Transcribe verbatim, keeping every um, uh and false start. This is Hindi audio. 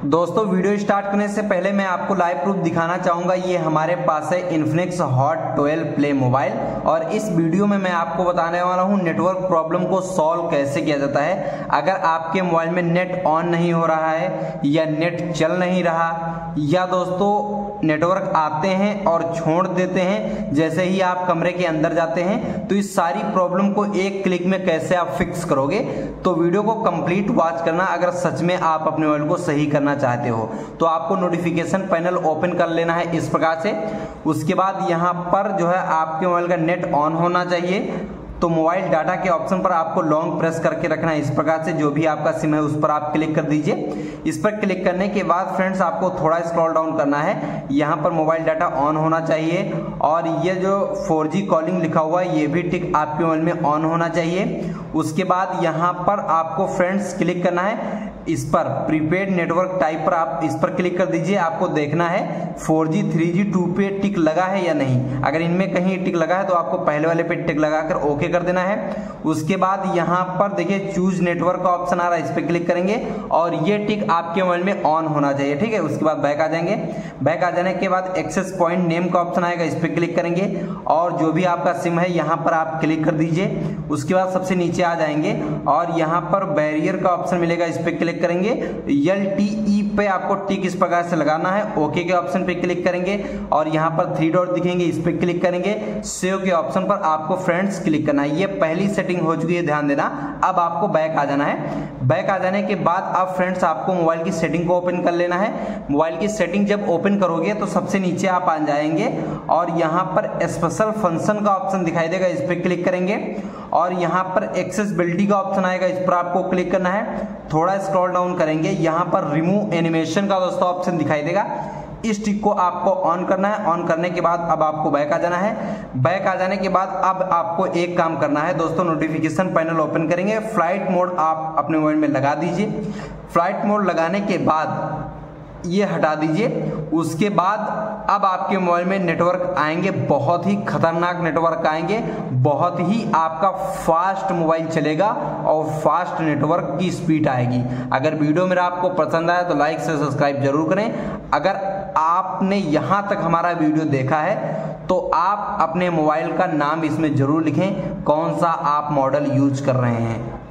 दोस्तों वीडियो स्टार्ट करने से पहले मैं आपको लाइव प्रूफ दिखाना चाहूंगा। ये हमारे पास है Infinix hot twelve play mobile और इस वीडियो में मैं आपको बताने वाला हूं नेटवर्क प्रॉब्लम को सॉल्व कैसे किया जाता है। अगर आपके मोबाइल में नेट ऑन नहीं हो रहा है या नेट चल नहीं रहा या दोस्तों नेटवर्क आते हैं और छोड़ देते हैं जैसे ही आप कमरे के अंदर जाते हैं, तो इस सारी प्रॉब्लम को एक क्लिक में कैसे आप फिक्स करोगे, तो वीडियो को कंप्लीट वॉच करना। अगर सच में आप अपने मोबाइल को सही करना चाहते हो तो आपको नोटिफिकेशन पैनल ओपन कर लेना है इस प्रकार से। उसके बाद यहां पर जो है आपके मोबाइल का नेट ऑन होना चाहिए, तो मोबाइल डाटा के ऑप्शन पर आपको लॉन्ग प्रेस करके रखना है इस प्रकार से। जो भी आपका सिम है उस पर आप क्लिक कर दीजिए। इस पर क्लिक करने के बाद फ्रेंड्स आपको थोड़ा स्क्रॉल डाउन करना है। यहाँ पर मोबाइल डाटा ऑन होना चाहिए और ये जो फोर जी कॉलिंग लिखा हुआ है ये भी टिक आपके मोबाइल में ऑन होना चाहिए। उसके बाद यहाँ पर आपको फ्रेंड्स क्लिक करना है इस पर प्रीपेड नेटवर्क टाइप पर, आप इस पर क्लिक कर दीजिए। आपको देखना है four G, three G, two पे टिक लगा है या नहीं। अगर इनमें कहीं टिक लगा है तो आपको पहले वाले पे टिक लगाकर ओके कर देना है। उसके बाद यहाँ पर देखिए चूज नेटवर्क का ऑप्शन आ रहा है, इस पर क्लिक करेंगे और ये टिक आपके मोबाइल में ऑन होना चाहिए, ठीक है। उसके बाद बैक आ जाएंगे। बैक आ जाने के बाद एक्सेस पॉइंट नेम का ऑप्शन आएगा, इस पर क्लिक करेंगे और जो भी आपका सिम है यहाँ पर आप क्लिक कर दीजिए। उसके बाद सबसे नीचे आ जाएंगे और यहाँ पर बैरियर का ऑप्शन मिलेगा, इस पर क्लिक करेंगे। एल टी ई पे आपको टिक इस प्रकार से लगाना है। ओके के ऑप्शन पे क्लिक करेंगे और यहाँ पर थ्री डॉट दिखेंगे, इस पे क्लिक करेंगे। सेव के ऑप्शन पर आपको फ्रेंड्स क्लिक करना है। ये पहली सेटिंग हो चुकी है, ध्यान देना। अब आपको बैक आ जाना है। बैक आ जाने के बाद अब फ्रेंड्स आपको मोबाइल की सेटिंग को ओपन कर लेना है। मोबाइल की सेटिंग जब ओपन करोगे तो सबसे नीचे आप आ जाएंगे और यहाँ पर स्पेशल फंक्शन का ऑप्शन दिखाई देगा, इस पे क्लिक करेंगे और यहाँ पर एक्सेसिबिलिटी का ऑप्शन आएगा, इस पर आपको क्लिक करना है। थोड़ा स्क्रॉल डाउन करेंगे, यहाँ पर रिमूव एनिमेशन का दोस्तों ऑप्शन दिखाई देगा, इस टिक को आपको ऑन करना है। ऑन करने के बाद अब आपको बैक आ जाना है। बैक आ जाने के बाद अब आपको एक काम करना है दोस्तों, नोटिफिकेशन पैनल ओपन करेंगे। फ्लाइट मोड आप अपने मोबाइल में लगा दीजिए। फ्लाइट मोड लगाने के बाद ये हटा दीजिए। उसके बाद अब आपके मोबाइल में नेटवर्क आएंगे, बहुत ही खतरनाक नेटवर्क आएंगे, बहुत ही आपका फास्ट मोबाइल चलेगा और फास्ट नेटवर्क की स्पीड आएगी। अगर वीडियो मेरा आपको पसंद आया तो लाइक से सब्सक्राइब जरूर करें। अगर आपने यहां तक हमारा वीडियो देखा है तो आप अपने मोबाइल का नाम इसमें जरूर लिखें, कौन सा आप मॉडल यूज कर रहे हैं।